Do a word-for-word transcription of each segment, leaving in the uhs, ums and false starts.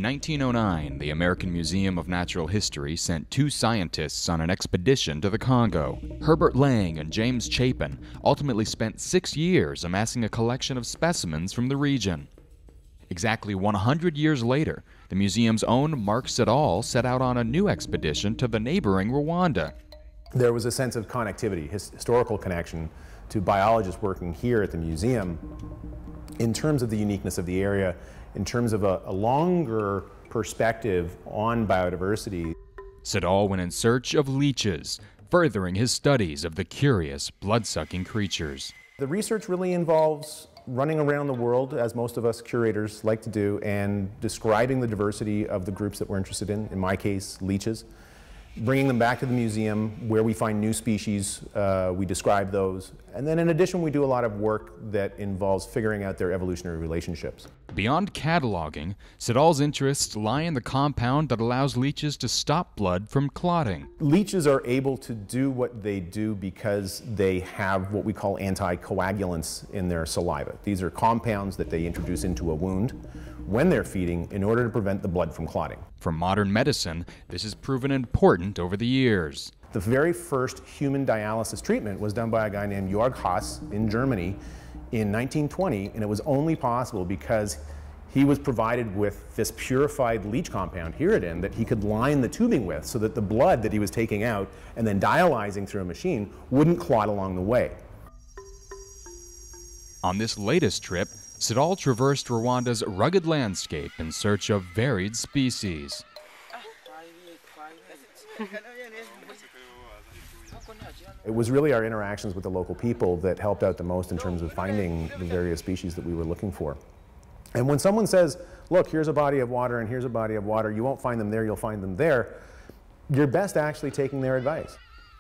nineteen oh nine, the American Museum of Natural History sent two scientists on an expedition to the Congo. Herbert Lang and James Chapin ultimately spent six years amassing a collection of specimens from the region. Exactly one hundred years later, the museum's own Mark Siddall set out on a new expedition to the neighboring Rwanda. There was a sense of connectivity, his historical connection to biologists working here at the museum in terms of the uniqueness of the area, in terms of a, a longer perspective on biodiversity. Siddall went in search of leeches, furthering his studies of the curious, blood-sucking creatures. The research really involves running around the world, as most of us curators like to do, and describing the diversity of the groups that we're interested in, in my case, leeches. Bringing them back to the museum where we find new species, uh, we describe those. And then in addition, we do a lot of work that involves figuring out their evolutionary relationships. Beyond cataloging, Siddall's interests lie in the compound that allows leeches to stop blood from clotting. Leeches are able to do what they do because they have what we call anticoagulants in their saliva. These are compounds that they introduce into a wound when they're feeding in order to prevent the blood from clotting. For modern medicine, this has proven important over the years. The very first human dialysis treatment was done by a guy named Jörg Haas in Germany in nineteen twenty, and it was only possible because he was provided with this purified leech compound, Herodin, that he could line the tubing with so that the blood that he was taking out and then dialyzing through a machine wouldn't clot along the way. On this latest trip, Siddall traversed Rwanda's rugged landscape in search of varied species. It was really our interactions with the local people that helped out the most in terms of finding the various species that we were looking for. And when someone says, look, here's a body of water and here's a body of water, you won't find them there, you'll find them there, you're best actually taking their advice.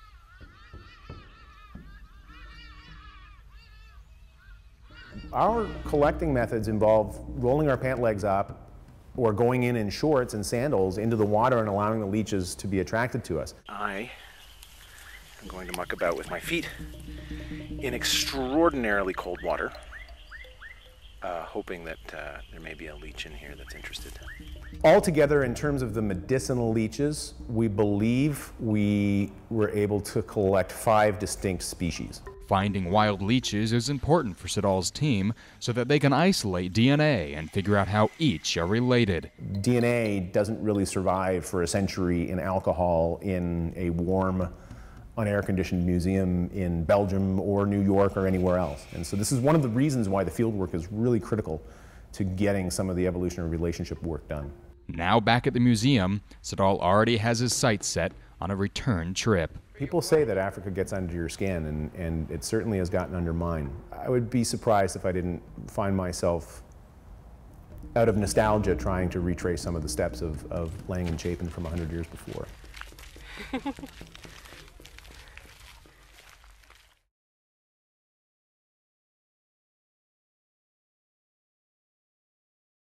Our collecting methods involve rolling our pant legs up or going in in shorts and sandals into the water and allowing the leeches to be attracted to us. I am going to muck about with my feet in extraordinarily cold water, uh, hoping that uh, there may be a leech in here that's interested. Altogether, in terms of the medicinal leeches, we believe we were able to collect five distinct species. Finding wild leeches is important for Siddall's team so that they can isolate D N A and figure out how each are related. D N A doesn't really survive for a century in alcohol in a warm, unair-conditioned museum in Belgium or New York or anywhere else. And so this is one of the reasons why the fieldwork is really critical to getting some of the evolutionary relationship work done. Now back at the museum, Siddall already has his sights set on a return trip. People say that Africa gets under your skin, and, and it certainly has gotten under mine. I would be surprised if I didn't find myself, out of nostalgia, trying to retrace some of the steps of, of Lang and Chapin from one hundred years before.